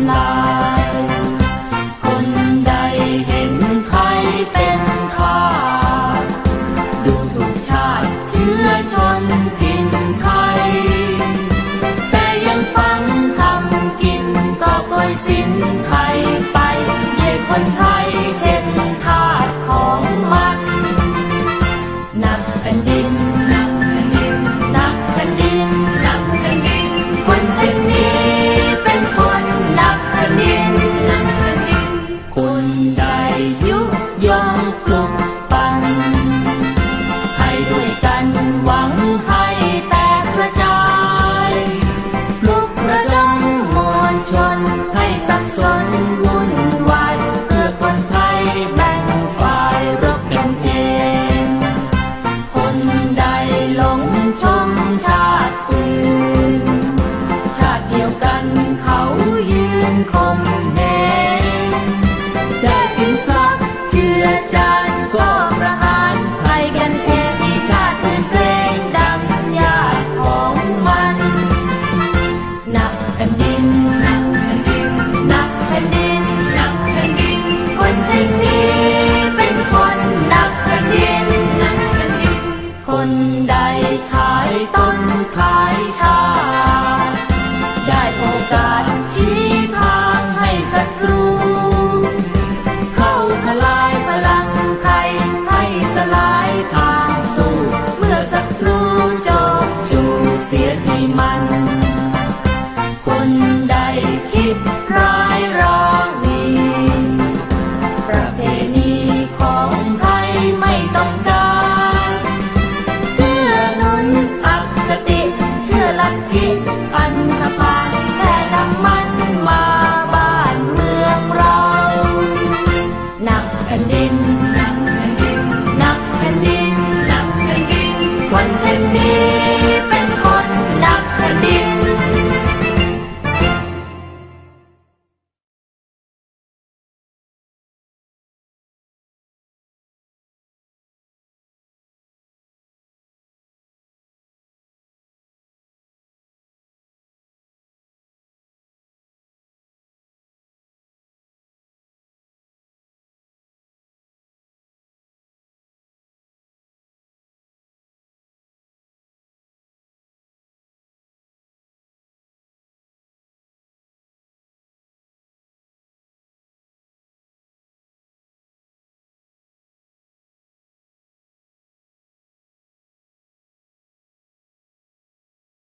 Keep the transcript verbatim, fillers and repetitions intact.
ำลายคนใดเห็นใครเป็นทาสดูถูกชาติเชื้อชนถิ่นไทยแต่ยังฟังทำกินก็ปล่อยสินไทยไปให้คนไทยเช่นทาสของมันนักแผ่นดินนักแผ่นดินนักแผ่นดินนักแผ่นดินคนเช่นนี้เป็นคนนักแผ่นดินนักแผ่นดินคนใดยุยงปลุกปั่นให้ด้วยกันหวังให้แตกกระจายปลุกระดมมวลชนให้สับสน